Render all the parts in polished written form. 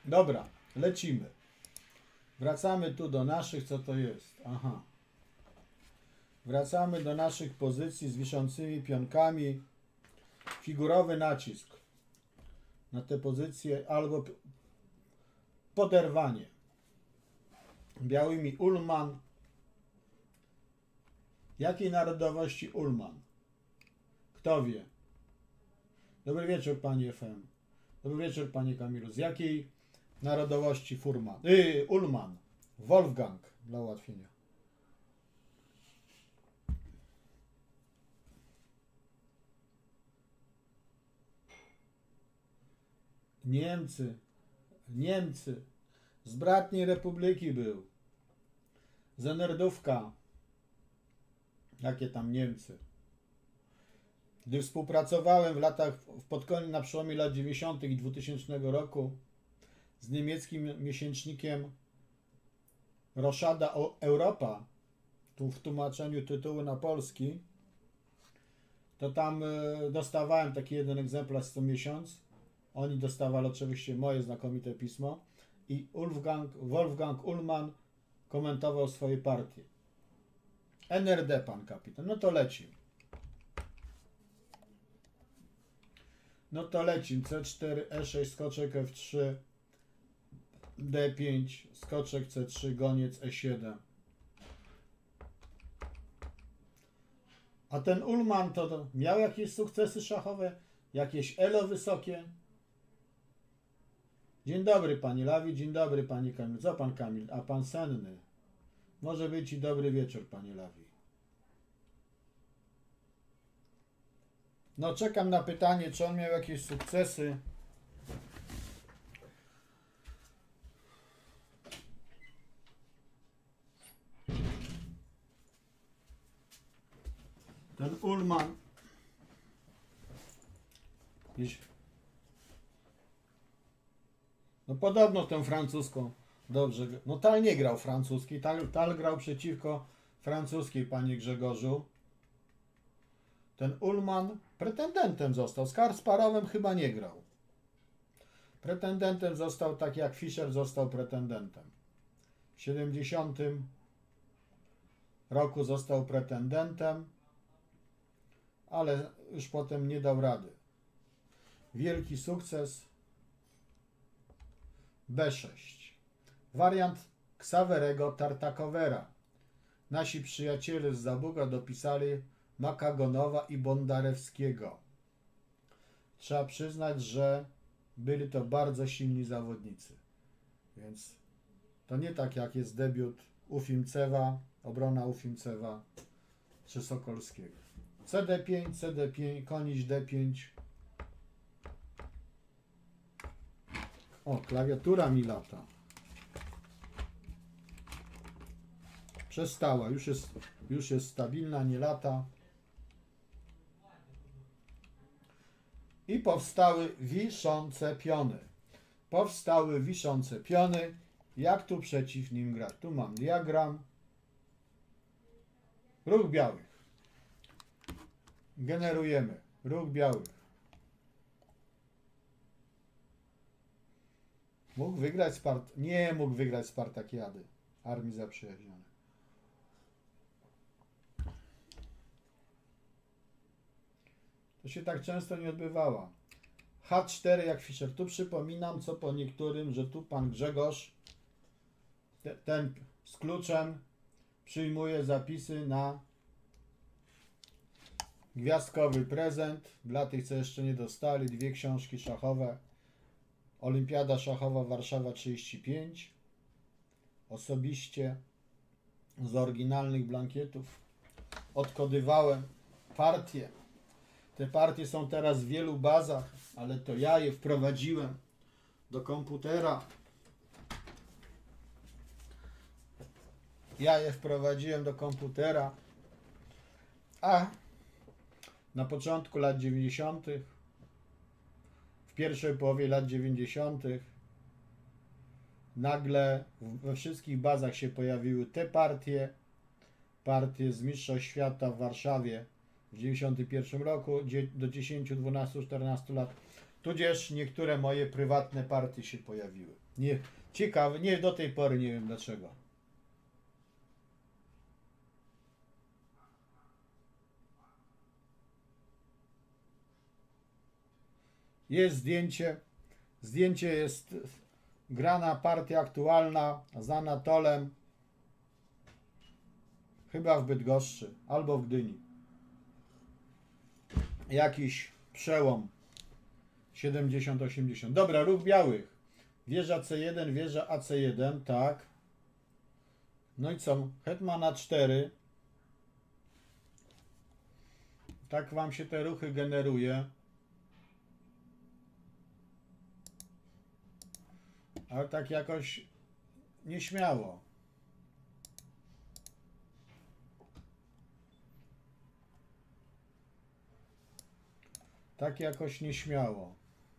Dobra, lecimy. Wracamy tu do naszych, co to jest? Aha. Wracamy do naszych pozycji z wiszącymi pionkami. Figurowy nacisk na te pozycje albo poderwanie. Białymi Ullman. Jakiej narodowości Ullman? Kto wie? Dobry wieczór, panie FM. Dobry wieczór, panie Kamilu. Z jakiej narodowości Ullman? Wolfgang, dla ułatwienia. Niemcy. Z bratniej republiki był. Zenerdówka. Jakie tam Niemcy? Gdy współpracowałem na przełomie lat 90. i 2000 roku z niemieckim miesięcznikiem Roszada Europa, tu w tłumaczeniu tytułu na polski, to tam dostawałem taki jeden egzemplarz co miesiąc. Oni dostawali oczywiście moje znakomite pismo i Wolfgang Ullman komentował swoje partie. NRD, pan kapitan. No to lecimy. C4, E6, skoczek F3, D5, skoczek C3, goniec E7. A ten Ullman to miał jakieś sukcesy szachowe? Jakieś elo wysokie? Dzień dobry, panie Lawi, dzień dobry, panie Kamil. Co pan Kamil? A pan senny? Może być i dobry wieczór, panie Lawi. No czekam na pytanie, czy on miał jakieś sukcesy. Ten Ullman. No podobno tę francuską. Dobrze. No Tal nie grał francuski. Tal grał przeciwko francuskiej, panie Grzegorzu. Ten Ullman pretendentem został. Z Kasparowem chyba nie grał. Pretendentem został tak jak Fischer został pretendentem. W 70 roku został pretendentem, ale już potem nie dał rady. Wielki sukces. B6. Wariant Ksawerego Tartakowera. Nasi przyjaciele z Zabuga dopisali Makagonowa i Bondarewskiego. Trzeba przyznać, że byli to bardzo silni zawodnicy. Więc to nie tak jak jest debiut Ufimcewa, obrona Ufimcewa czy Sokolskiego. CD5, konić D5. O, klawiatura mi lata. Przestała, już jest stabilna, nie lata. I powstały wiszące piony. Jak tu przeciw nim grać? Tu mam diagram. Ruch białych. Generujemy. Ruch białych. Mógł wygrać Nie mógł wygrać Spartakiady. Armii Zaprzyjaźnionej. To się tak często nie odbywała. H4 jak Fischer. Tu przypominam, co po niektórym, że tu pan Grzegorz ten z kluczem przyjmuje zapisy na gwiazdkowy prezent. Dla tych, co jeszcze nie dostali, 2 książki szachowe. Olimpiada Szachowa Warszawa 35. Osobiście z oryginalnych blankietów odkodywałem partie. Te partie są teraz w wielu bazach, ale to ja je wprowadziłem do komputera. A na początku lat 90., w pierwszej połowie lat 90. nagle we wszystkich bazach się pojawiły te partie z Mistrzostw Świata w Warszawie w 91 roku, do 10, 12, 14 lat Tudzież niektóre moje prywatne partie się pojawiły. Nie, ciekawe, nie do tej pory nie wiem dlaczego. Jest zdjęcie. Zdjęcie jest grana partia aktualna z Anatolem. Chyba w Bydgoszczy albo w Gdyni. Jakiś przełom 70-80. Dobra, ruch białych. Wieża C1, wieża AC1, tak. No i co? Hetman A4. Tak wam się te ruchy generuje. Ale tak jakoś nieśmiało. Tak jakoś nieśmiało.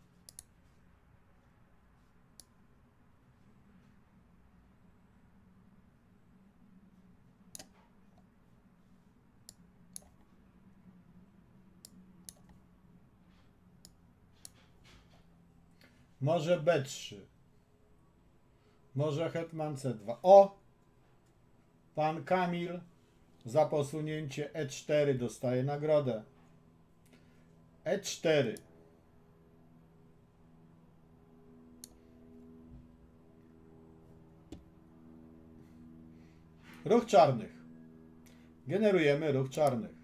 Może B3. Może hetman C2. O! Pan Kamil za posunięcie E4 dostaje nagrodę. E4. Ruch czarnych. Generujemy ruch czarnych.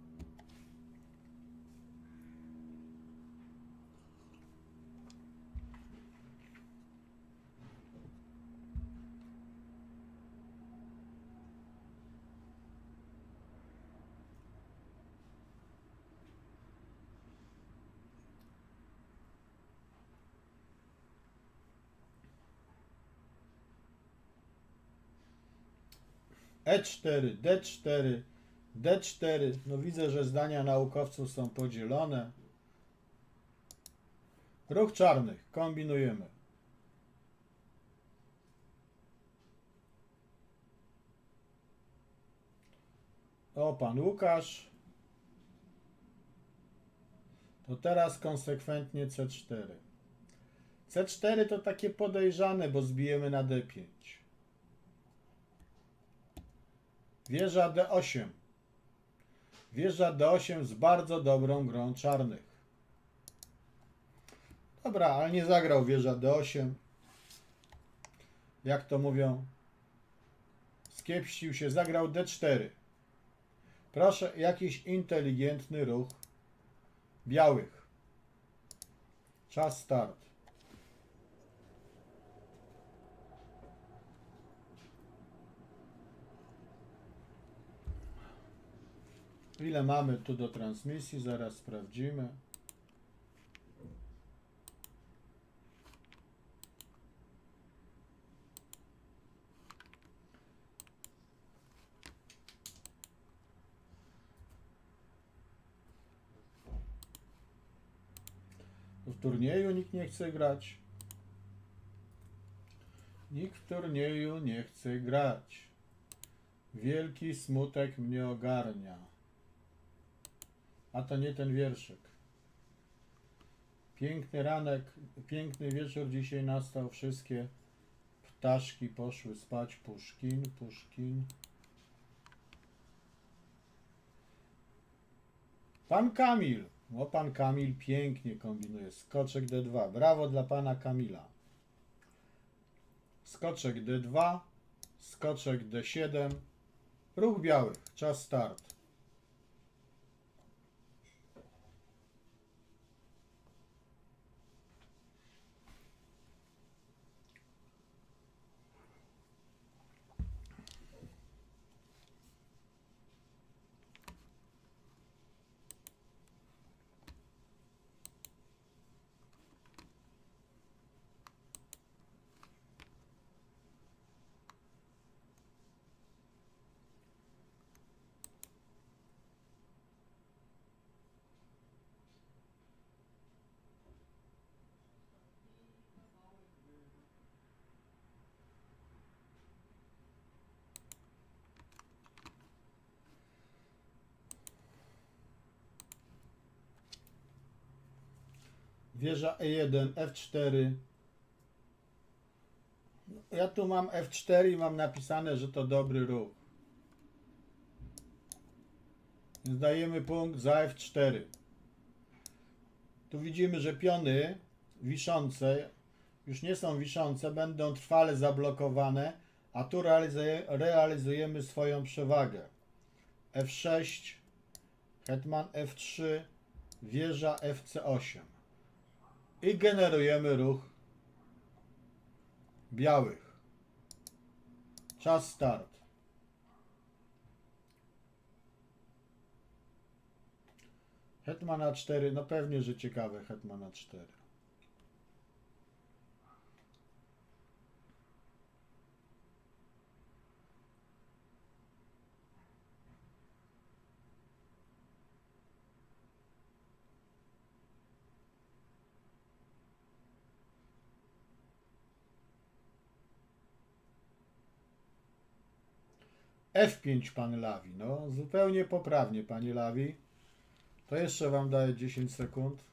E4, D4, D4. No widzę, że zdania naukowców są podzielone. Ruch czarnych. Kombinujemy. O, pan Łukasz. To teraz konsekwentnie C4. C4 to takie podejrzane, bo zbijemy na D5. Wieża D8. Wieża D8 z bardzo dobrą grą czarnych. Dobra, ale nie zagrał wieża D8. Jak to mówią? Skiepścił się, zagrał D4. Proszę, jakiś inteligentny ruch białych. Czas start. Ile mamy tu do transmisji? Zaraz sprawdzimy. W turnieju nikt nie chce grać. Nikt w turnieju nie chce grać. Wielki smutek mnie ogarnia. A to nie ten wierszyk. Piękny ranek, piękny wieczór dzisiaj nastał. Wszystkie ptaszki poszły spać. Puszkin, Puszkin. Pan Kamil. O, pan Kamil pięknie kombinuje. Skoczek D2. Brawo dla pana Kamila. Skoczek D2. Skoczek D7. Ruch białych. Czas start. Wieża E1, F4. Ja tu mam F4 i mam napisane, że to dobry ruch. Więc dajemy punkt za F4. Tu widzimy, że piony wiszące już nie są wiszące, będą trwale zablokowane, a tu realizujemy swoją przewagę. F6, hetman F3, wieża FC8. I generujemy ruch białych. Czas start. Hetman A4, no pewnie, że ciekawe hetman A4. F5 pan Lawi, no zupełnie poprawnie panie Lawi. To jeszcze wam daję 10 sekund.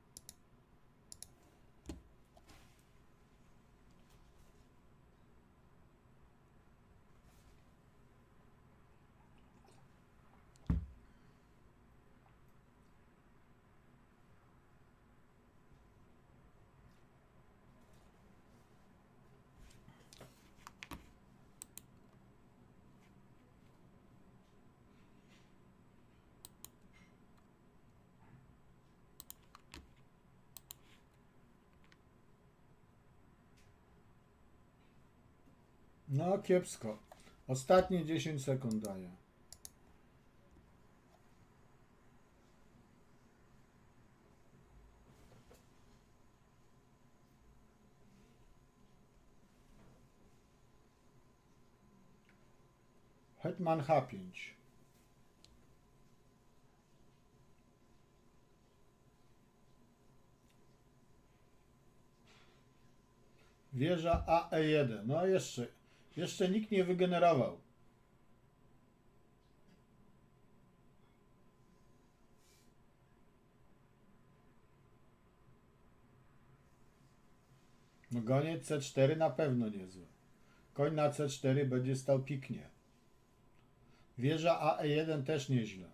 No kiepsko. Ostatnie 10 sekund daję. Hetman H5. Wieża AE1. No jeszcze nikt nie wygenerował. No goniec C4 na pewno niezły. Koń na C4 będzie stał piknie. Wieża AE1 też nieźle.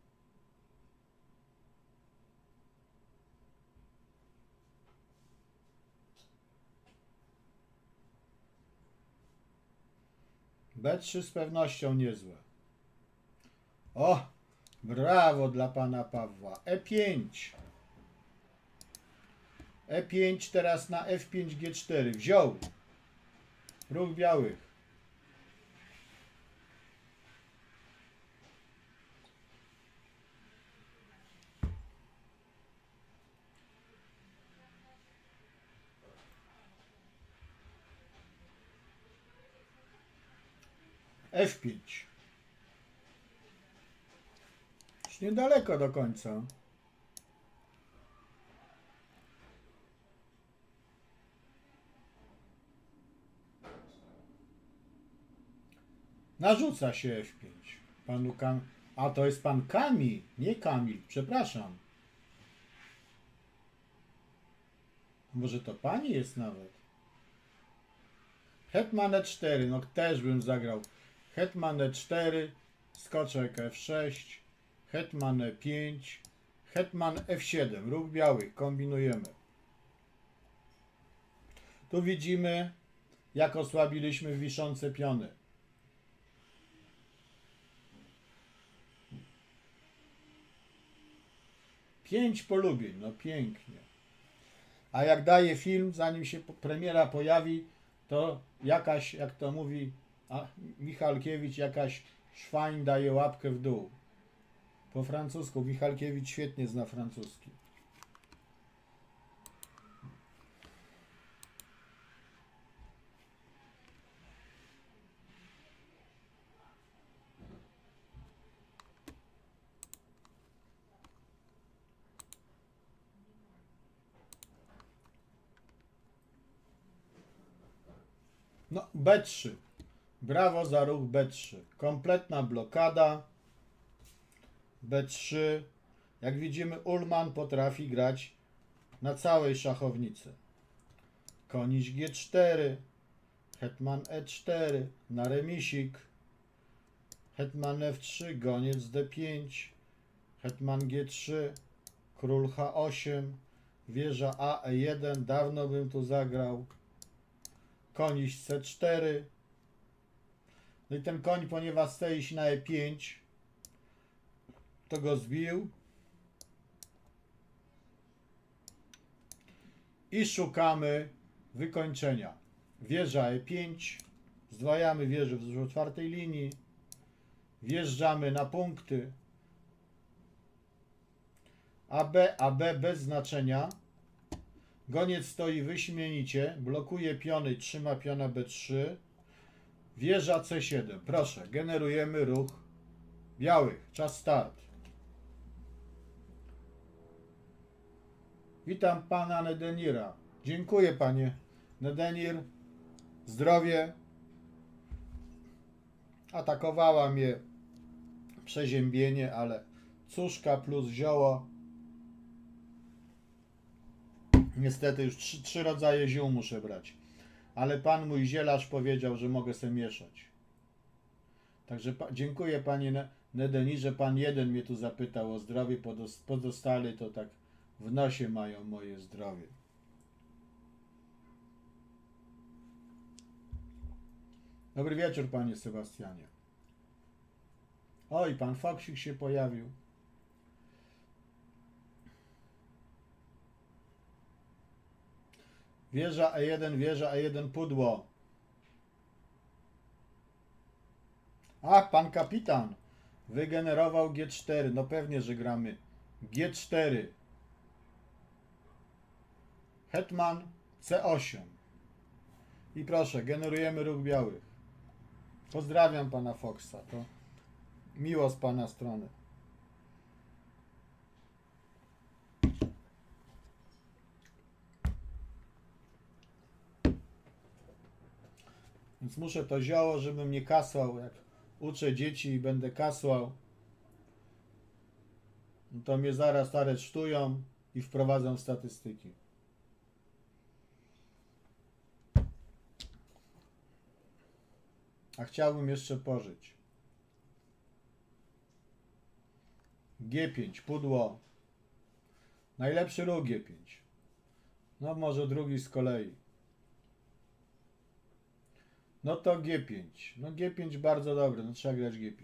B3 z pewnością niezłe. O! Brawo dla pana Pawła. E5. E5 teraz na F5 G4. Wziął. Ruch białych. F5. Już niedaleko do końca. Narzuca się F5. Panu A to jest pan Kamil, nie Kamil, przepraszam. Może to pani jest nawet. Hetman E4, no też bym zagrał. Hetman E4, skoczek F6, hetman E5, hetman F7, ruch białych, kombinujemy. Tu widzimy, jak osłabiliśmy wiszące piony. Pięć polubień, no pięknie. A jak daje film, zanim się premiera pojawi, to jakaś, jak to mówi Michalkiewicz, jakaś szwań daje łapkę w dół. Po francusku. Michalkiewicz świetnie zna francuski. No, B3. Brawo za ruch B3. Kompletna blokada. B3. Jak widzimy, Ullman potrafi grać na całej szachownicy. Koniś G4, hetman E4, na remisik, hetman F3, goniec D5, hetman G3, król H8, wieża A, E1, dawno bym tu zagrał, koniś C4, no i ten koń, ponieważ chce iść na E5, to go zbił i szukamy wykończenia. Wieża E5, zdwajamy wieżę wzdłuż czwartej linii, wjeżdżamy na punkty AB, AB bez znaczenia. Goniec stoi wyśmienicie, blokuje piony, trzyma piona B3. Wieża C7. Proszę, generujemy ruch białych. Czas start. Witam pana Nedenira. Dziękuję panie Nedenir. Zdrowie. Atakowała mnie przeziębienie, ale cuszka plus zioło. Niestety już trzy rodzaje ziół muszę brać. Ale pan mój zielarz powiedział, że mogę sobie mieszać. Także dziękuję panie Nedenirze. Pan jeden mnie tu zapytał o zdrowie. Pozostali to tak w nosie mają moje zdrowie. Dobry wieczór panie Sebastianie. Oj, pan Foksik się pojawił. Wieża E1, wieża E1, pudło. A, pan kapitan wygenerował G4. No pewnie, że gramy G4. Hetman C8. I proszę, generujemy ruch białych. Pozdrawiam pana Foxa. To miło z pana strony. Więc muszę to zioło, żebym nie kasłał. Jak uczę dzieci i będę kasłał, no to mnie zaraz aresztują i wprowadzą w statystyki. A chciałbym jeszcze pożyć. G5, pudło. Najlepszy ruch G5. No może drugi z kolei. No to G5. No G5 bardzo dobre, no trzeba grać G5.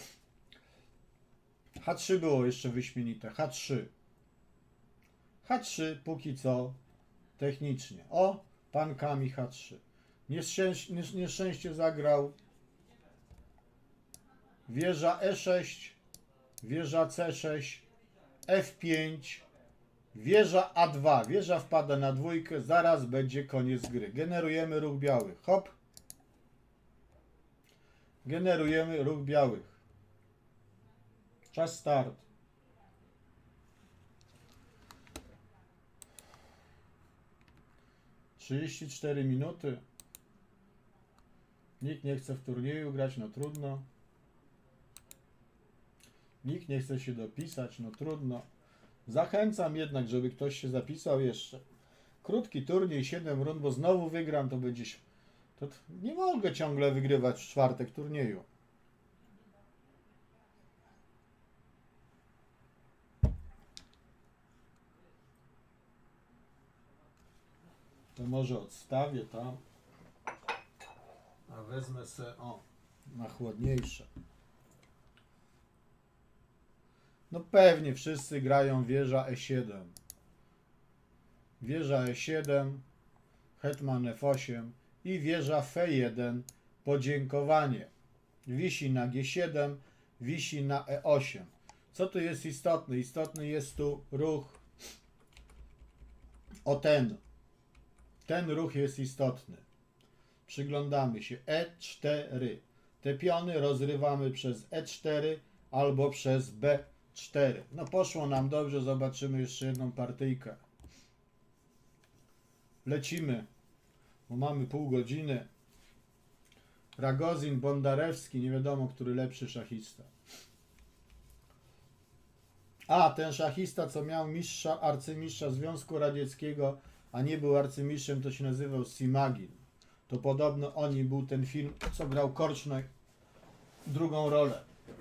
H3 było jeszcze wyśmienite. H3. H3 póki co technicznie. O, pan Kami H3. Nieszczęście zagrał wieża E6, wieża C6, F5, wieża A2. Wieża wpada na dwójkę, zaraz będzie koniec gry. Generujemy ruch białych. Hop. Generujemy ruch białych. Czas start. ...34 minuty. Nikt nie chce w turnieju grać, no trudno. Nikt nie chce się dopisać, no trudno. Zachęcam jednak, żeby ktoś się zapisał jeszcze. Krótki turniej, 7 rund, bo znowu wygram, to będzie... To nie mogę ciągle wygrywać w czwartek turnieju. To może odstawię tam. A wezmę se, o, na chłodniejsze. No pewnie wszyscy grają wieża E7. Wieża E7, hetman F8 i wieża F1. Podziękowanie. Wisi na G7, wisi na E8. Co tu jest istotne? Istotny jest tu ruch o ten. Ten ruch jest istotny. Przyglądamy się. E4. Te piony rozrywamy przez E4 albo przez B4. No poszło nam dobrze. Zobaczymy jeszcze jedną partyjkę. Lecimy, bo mamy pół godziny. Ragozin, Bondarewski. Nie wiadomo, który lepszy szachista. A, ten szachista, co miał mistrza, arcymistrza Związku Radzieckiego, a nie był arcymistrzem, to się nazywał Simagin. To podobno o nim był ten film, co grał Korcznoj drugą rolę.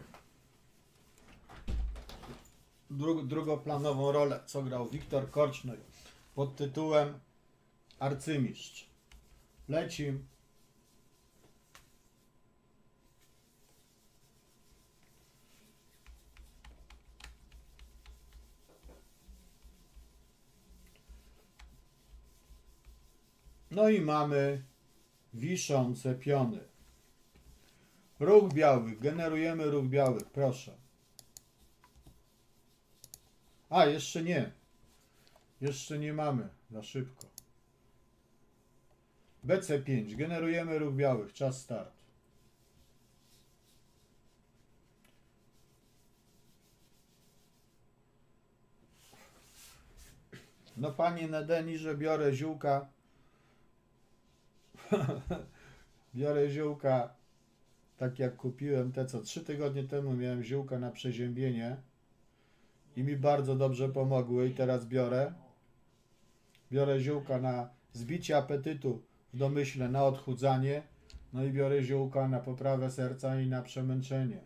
Drugoplanową rolę, co grał Wiktor Korcznoj pod tytułem Arcymistrz. Lecim. No i mamy wiszące piony. Ruch białych. Generujemy ruch białych. Proszę. A, jeszcze nie. Jeszcze nie mamy. Za szybko. BC5. Generujemy ruch białych. Czas start. No panie Nedeni, że biorę ziółka. Biorę ziółka. Tak jak kupiłem te, co 3 tygodnie temu miałem ziółka na przeziębienie. I mi bardzo dobrze pomogły i teraz biorę ziółka na zbicie apetytu w domyśle, na odchudzanie, no i biorę ziółka na poprawę serca i na przemęczenie.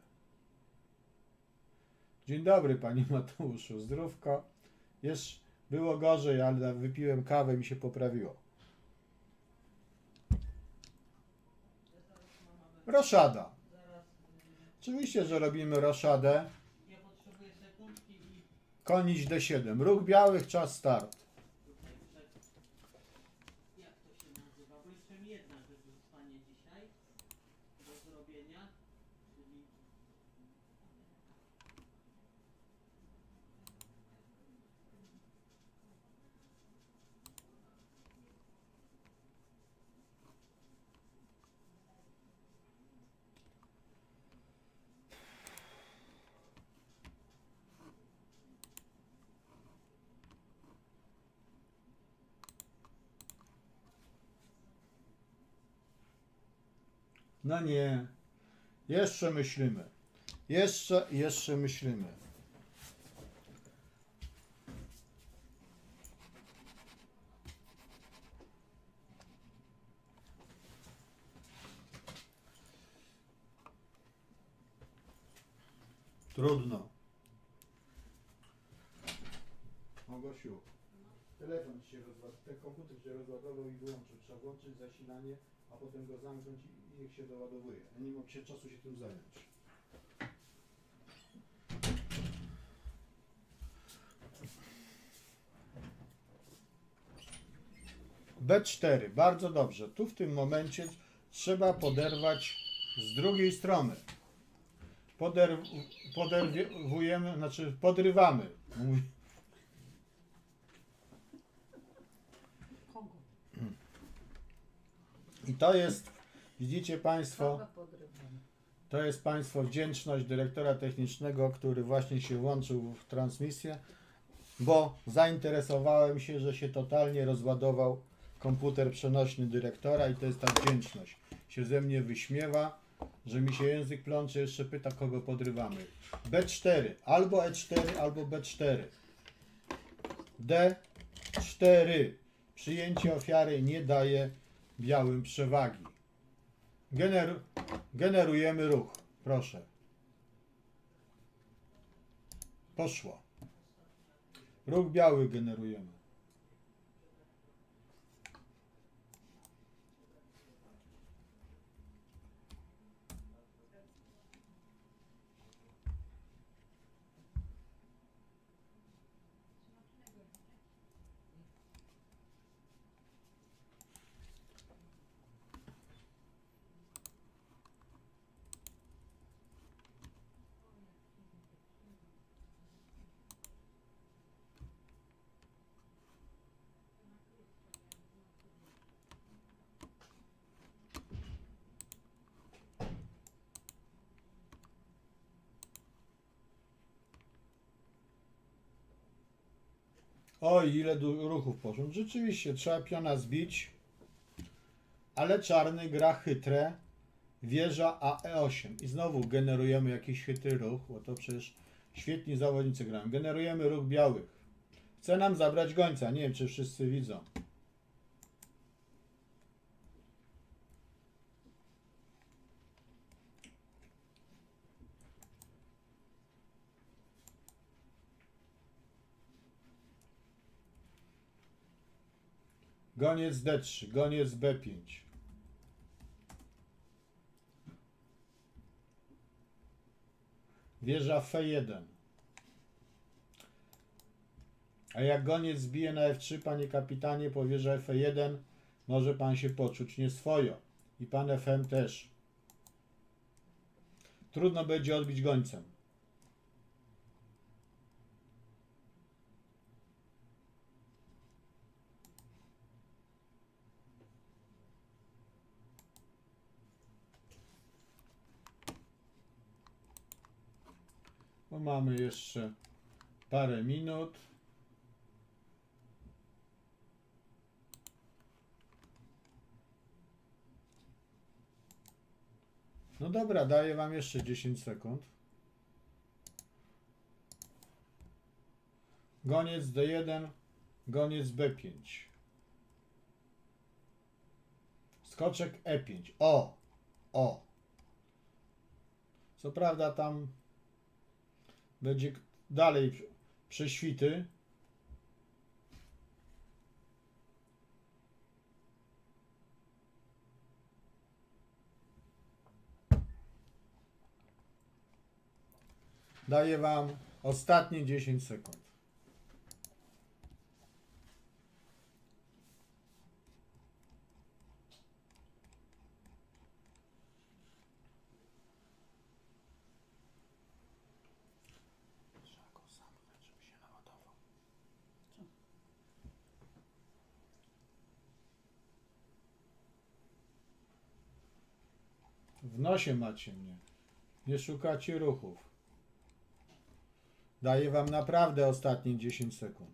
Dzień dobry panie Mateuszu, zdrówko. Jeszcze było gorzej, ale wypiłem kawę i mi się poprawiło. Roszada. Oczywiście, że robimy roszadę. Konić D7. Ruch białych, czas start. Jak to się nazywa? Bo jeszcze mi jedna rzecz zostanie dzisiaj do zrobienia, czyli No nie. Jeszcze myślimy. Jeszcze myślimy. Trudno. Mogosiu, telefon ci się rozładował, ten komputer się rozładował i wyłączył. Trzeba włączyć zasilanie, a potem go zamknąć i niech się doładowuje. Ja nie mam się czasu się tym zająć. B4, bardzo dobrze. Tu w tym momencie trzeba poderwać z drugiej strony. Poderwujemy, znaczy podrywamy. I to jest, widzicie Państwo, to jest Państwo wdzięczność dyrektora technicznego, który właśnie się włączył w transmisję, bo zainteresowałem się, że się totalnie rozładował komputer przenośny dyrektora i to jest ta wdzięczność. Się ze mnie wyśmiewa, że mi się język plącze, jeszcze pyta, kogo podrywamy. B4, albo E4, albo B4. D4. Przyjęcie ofiary nie daje białym przewagi. Generujemy ruch. Proszę. Poszło. Ruch biały generujemy. Oj, ile ruchów poszło. Rzeczywiście, trzeba piona zbić, ale czarny gra chytre, wieża A E8. I znowu generujemy jakiś chytry ruch, bo to przecież Świetni zawodnicy grają. Generujemy ruch białych. Chce nam zabrać gońca. Nie wiem, czy wszyscy widzą. Goniec D3, goniec B5. Wieża F1. A jak goniec zbije na F3, panie kapitanie, po wieży F1 może pan się poczuć nieswojo. I pan FM też. Trudno będzie odbić gońcem. Bo mamy jeszcze parę minut. No dobra, daję wam jeszcze 10 sekund. Goniec D1, goniec B5. Skoczek E5. O. Co prawda tam będzie dalej prześwity. Daję wam ostatnie 10 sekund. Trzeba go zamknąć, żeby się naładował. W nosie macie mnie. Nie szukacie ruchów. Daję wam naprawdę ostatnie 10 sekund.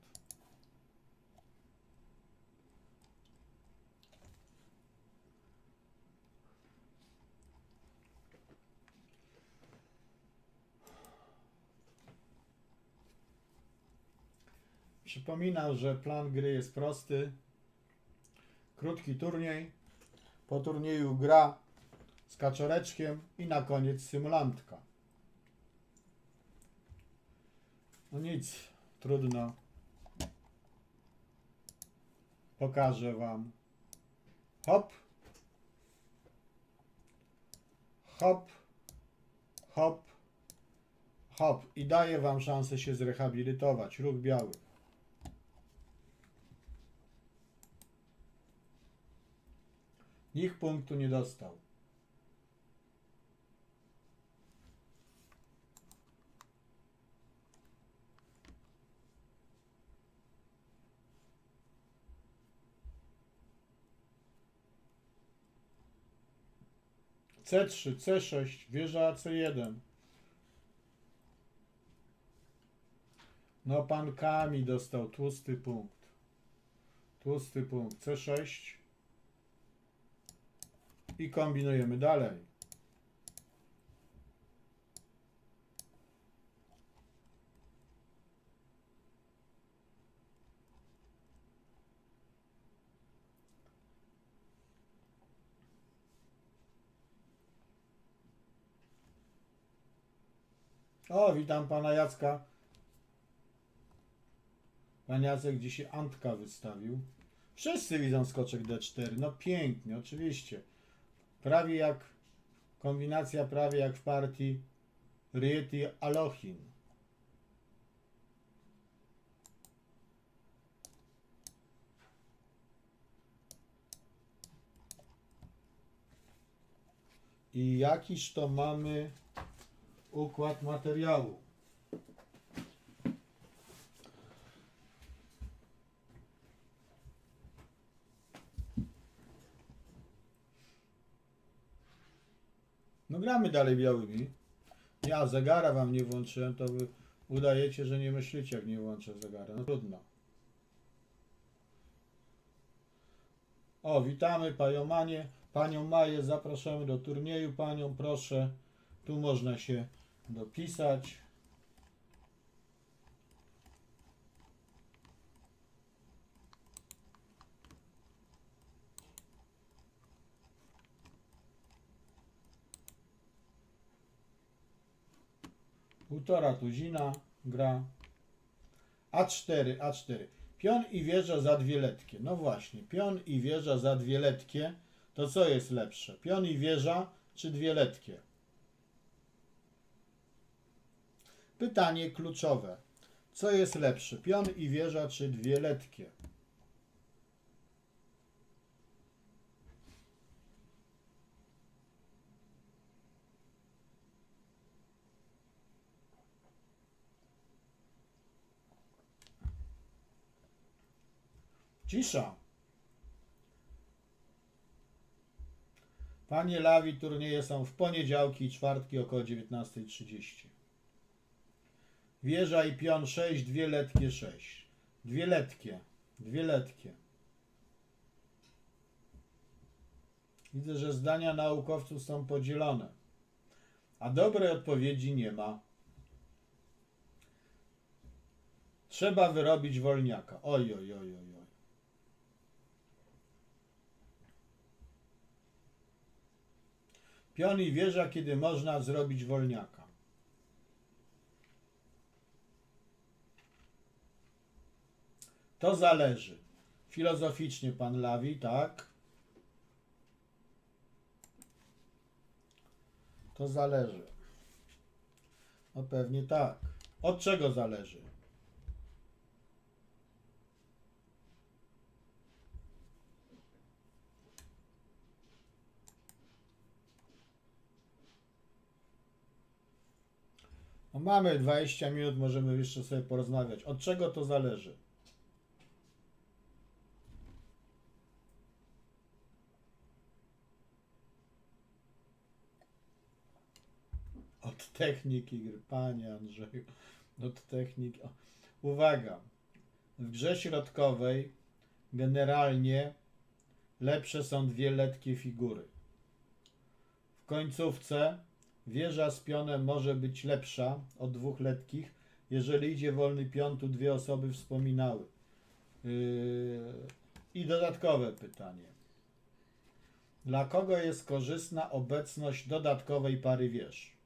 Przypominam, że plan gry jest prosty. Krótki turniej. Po turnieju gra z kaczoreczkiem i na koniec symulantka. No nic, trudno. Pokażę wam. Hop. Hop. Hop. Hop. I daję wam szansę się zrehabilitować. Ruch biały. Nikt punktu nie dostał. C3, C6, wieża C1. No pan Kamil dostał tłusty punkt. Tłusty punkt. C6. I kombinujemy dalej. O, witam pana Jacka. Pan Jacek dzisiaj Antka wystawił. Wszyscy widzą skoczek D4. No pięknie, oczywiście. Prawie jak kombinacja, prawie jak w partii Rieti Alochin. I jakiż to mamy układ materiału. No gramy dalej białymi. Ja zegara wam nie włączyłem, to wy udajecie, że nie myślicie, jak nie włączę zegara. No trudno. O, witamy panią Maję, zapraszamy do turnieju. Panią proszę, tu można się dopisać. Półtora tuzina gra. A4, A4. Pion i wieża za dwie letkie. No właśnie, pion i wieża za dwie letkie. To co jest lepsze? Pion i wieża czy dwie letkie? Pytanie kluczowe. Co jest lepsze? Pion i wieża czy dwie letkie? Cisza. Panie Lawi, turnieje są w poniedziałki i czwartki około 19:30. Wieża i pion 6, dwie letkie 6. Dwie letkie. Dwie letkie. Widzę, że zdania naukowców są podzielone. A dobrej odpowiedzi nie ma. Trzeba wyrobić wolniaka. Oj, oj, oj, oj, oj. Pion i wieża, kiedy można zrobić wolniaka. To zależy. Filozoficznie pan Lawi, tak? To zależy. No pewnie tak. Od czego zależy? No mamy 20 minut, możemy jeszcze sobie porozmawiać. Od czego to zależy? Od techniki gry, panie Andrzeju. Od techniki. O. Uwaga. W grze środkowej generalnie lepsze są dwie letkie figury. W końcówce wieża z pionem może być lepsza od dwóch letkich, jeżeli idzie wolny pion, tu dwie osoby wspominały. I dodatkowe pytanie. Dla kogo jest korzystna obecność dodatkowej pary wież?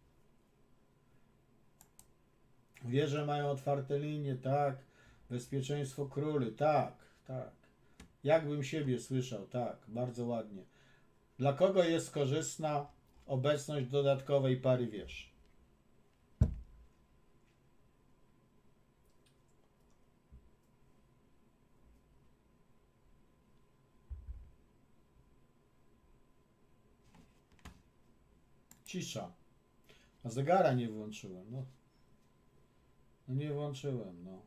Wieże mają otwarte linie, tak. Bezpieczeństwo króli, tak, tak. Jakbym siebie słyszał, tak, bardzo ładnie. Dla kogo jest korzystna obecność dodatkowej pary wież? Cisza. A zegara nie włączyłem, no. No nie włączyłem, no.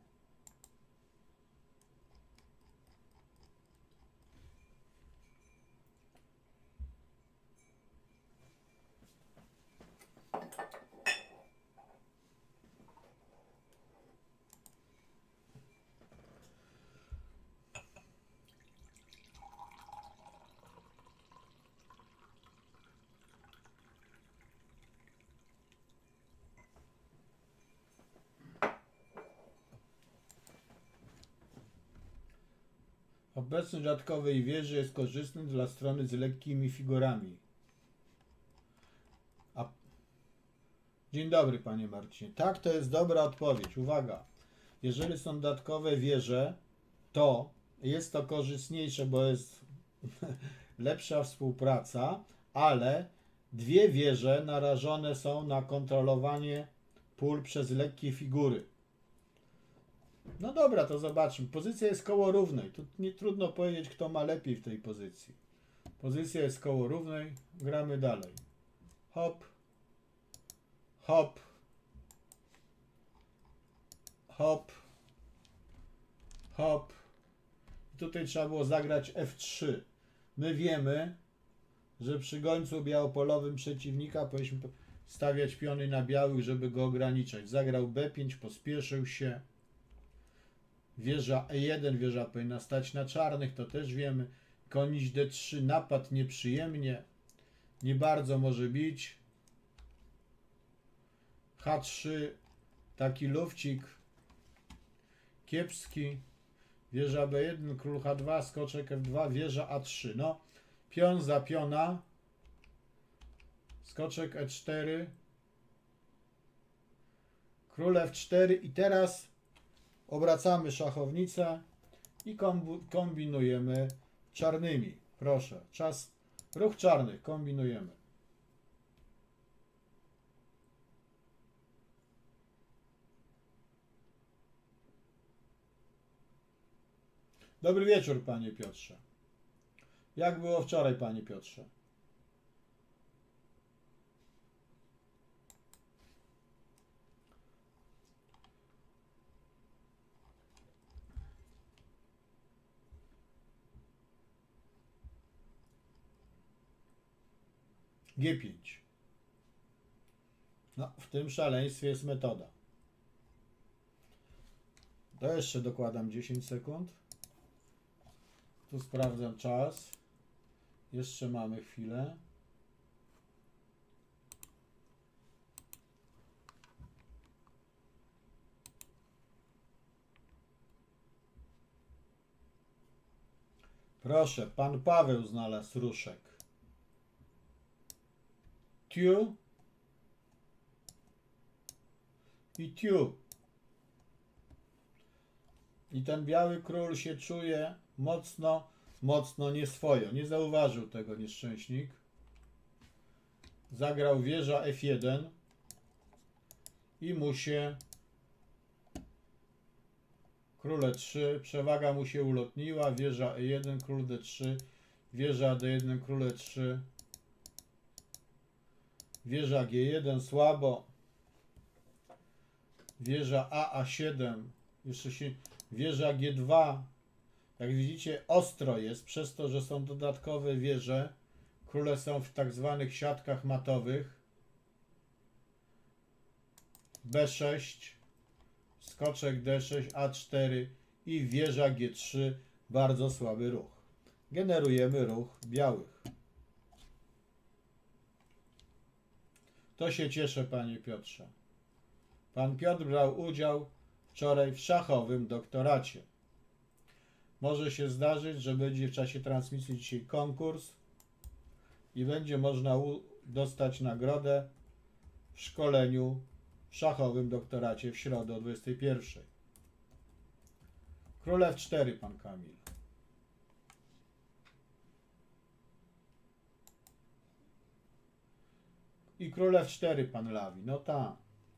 Obecność dodatkowej wieży jest korzystna dla strony z lekkimi figurami. Dzień dobry, panie Marcinie. Tak, to jest dobra odpowiedź. Uwaga. Jeżeli są dodatkowe wieże, to jest to korzystniejsze, bo jest lepsza współpraca, ale dwie wieże narażone są na kontrolowanie pól przez lekkie figury. No dobra, to zobaczmy. Pozycja jest koło równej. Tu nie trudno powiedzieć, kto ma lepiej w tej pozycji. Pozycja jest koło równej. Gramy dalej. Hop. Hop. Hop. Hop. I tutaj trzeba było zagrać F3. My wiemy, że przy gońcu białopolowym przeciwnika powinniśmy stawiać piony na białych, żeby go ograniczać. Zagrał B5, pospieszył się. Wieża E1, wieża powinna stać na czarnych, to też wiemy. Koń D3, napad nieprzyjemnie. Nie bardzo może bić. H3, taki lufcik kiepski. Wieża B1, król H2, skoczek F2, wieża A3. No, pion za piona. Skoczek E4. Król F4 i teraz obracamy szachownicę i kombinujemy czarnymi. Proszę, czas, ruch czarnych, kombinujemy. Dobry wieczór, panie Piotrze. Jak było wczoraj, panie Piotrze? G5. No, w tym szaleństwie jest metoda. To jeszcze dokładam 10 sekund. Tu sprawdzam czas. Jeszcze mamy chwilę. Proszę, pan Paweł znalazł ruszek. Tiu i tiu. I ten biały król się czuje mocno nieswojo. Nie zauważył tego nieszczęśnik. Zagrał wieża F1 i mu się król E3, przewaga mu się ulotniła, wieża E1, król D3, wieża D1, król E3, wieża G1, słabo, wieża A7, jeszcze się, wieża G2, jak widzicie ostro jest, przez to, że są dodatkowe wieże, króle są w tak zwanych siatkach matowych, B6, skoczek D6, A4 i wieża G3, bardzo słaby ruch. Generujemy ruch białych. To się cieszę, panie Piotrze. Pan Piotr brał udział wczoraj w szachowym doktoracie. Może się zdarzyć, że będzie w czasie transmisji dzisiaj konkurs i będzie można dostać nagrodę w szkoleniu w szachowym doktoracie w środę o 21. Król F4, pan Kamil. I król F4, pan Lawi. No tak.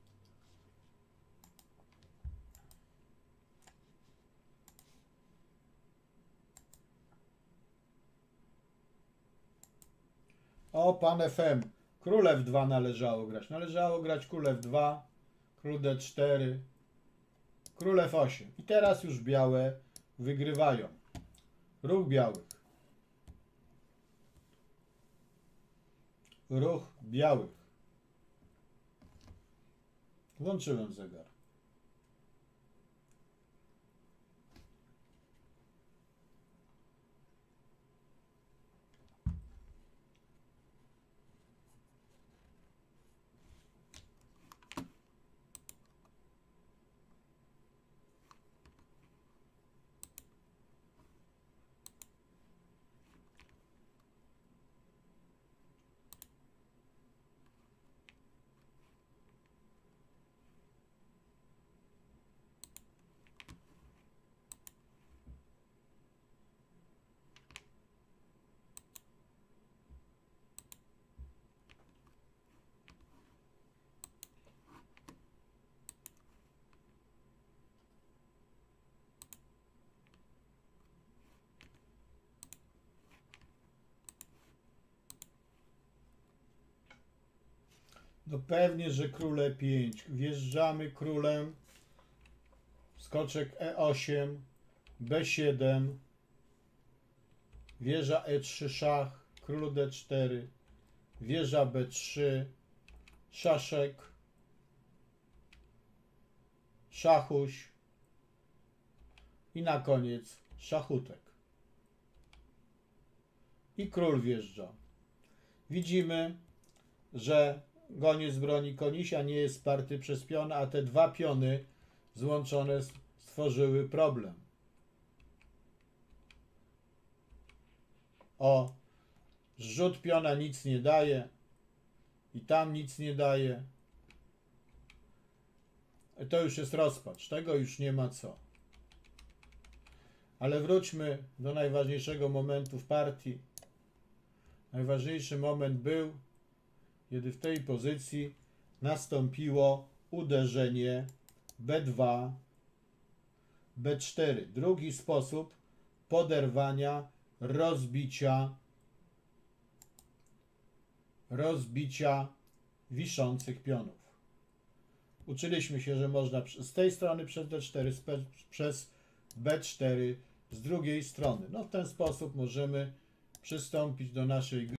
O, pan FM. Król F2 należało grać. Należało grać król F2, król D4, król F8. I teraz już białe wygrywają. Ruch białych. Ruch białych. Włączyłem zegar. No pewnie, że król E5. Wjeżdżamy królem. Skoczek E8, B7, wieża E3 szach, król D4, wieża B3, szaszek, szachuś i na koniec szachutek. I król wjeżdża. Widzimy, że goniec broni konisia nie jest wsparty przez piona, a te dwa piony złączone stworzyły problem. O, zrzut piona nic nie daje i tam nic nie daje. to już jest rozpacz, tego już nie ma co. Ale wróćmy do najważniejszego momentu w partii. Najważniejszy moment był, kiedy w tej pozycji nastąpiło uderzenie B2, B4. Drugi sposób poderwania, rozbicia wiszących pionów. Uczyliśmy się, że można z tej strony przez D4, przez B4 z drugiej strony. No w ten sposób możemy przystąpić do naszej gry.